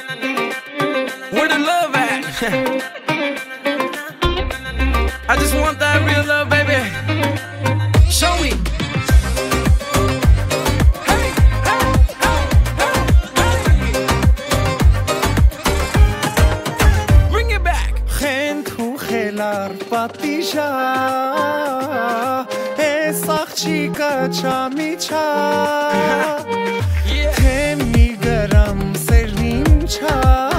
Where the love at? I just want that real love, baby. Show me. Hey, hey, hey, hey, hey. Bring it back. Խենթու խելար պատիշա Ես աղջիկը չամիչա Թե մի գրամ սերն ինչա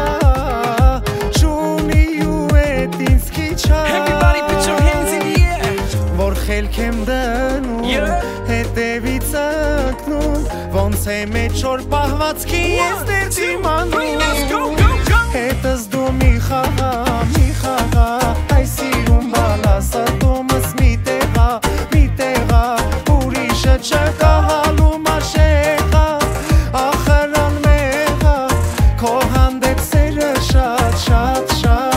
Շունի ու էտ ինձ կիչա Everybody put your hands in the air. Որ խելք եմ դնում Հետևից ակնում Ոնց է մեջ որ պահվածքի ես դերցի մանում Հետս դու մի խաղա Այ սիրում բալասատումս մի տեղա Ուրիշը չկա հալում աշեղա Ախրան մեղա Քո հանդեպ սերը շատ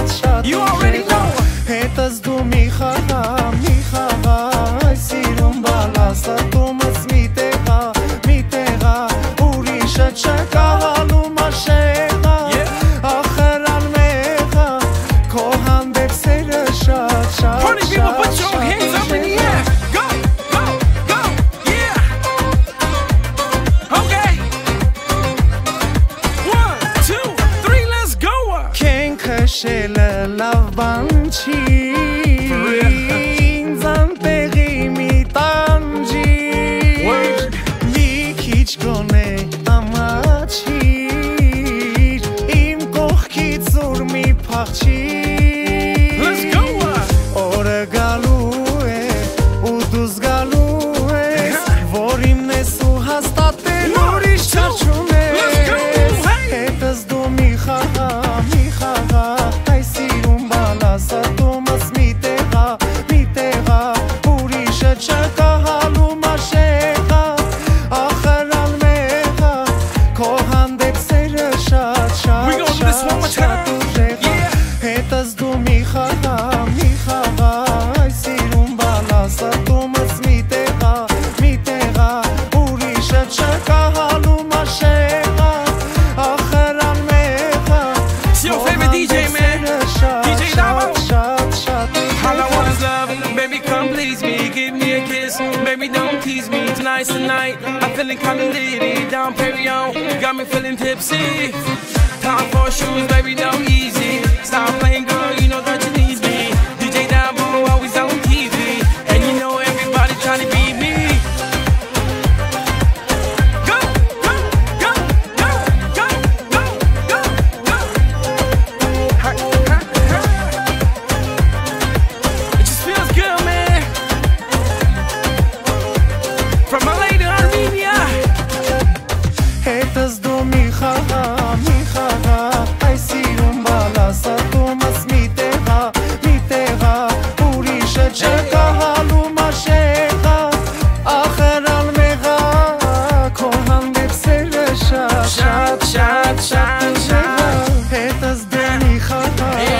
Հետս դու մի խաղա Այ սիրում բալասատումս մի տեղա Ուրիշը չկա հալում աշեղա Ախրան մեղա Քո հանդեպ սերը շատ Party people, put your hands up in the air. Go, go, go, yeah. Okay. 1, 2, 3, let's go. Քենքը շելը լավ բան չի Ինձան տեղի մի տանջի Մի քիչ գոնե ամաչիր Իմ կողքից ուր մի փախչիր Let's go. Օրը գալու է ու դու զգալու ես Որ իմն ես ու հաստատել ուրիշ չարչունես Հետս դու մի խաղա Այ սիրում բալասատումս մի տեղա Ուրիշը չկա հալում աշեղա Ախրան մեղա Քո հանդեպ սերը շատ We gonna do this one more time. Հետս դու մի խաղա Այ սիրում բալասատումս մի տեղա Ուրիշը չկա հալում աշեղա Ախրան մեղա It's your favorite DJ, man. DJ Damo. All I want is love. Baby, come please me. Give me a kiss. Baby, don't tease me. Tonight's the night. I'm feeling kinda litty. Down Perignon. Got me feeling tipsy. Time for shoes, baby, no easy. Stop playing, girl. You know that you need me. DJ Damo always on TV. And you know everybody trying to beat me. Go, go, go, go, go, go, go, go. Ha, ha, ha. It just feels good, man. From LA to Armenia. Հետս դու մի խաղա Այ սիրում բալասատումս մի տեղա Ուրիշը չկա հալում աշեղա Ախրան մեղա Քո հանդեպ սերը շատ Հետս դու մի խաղա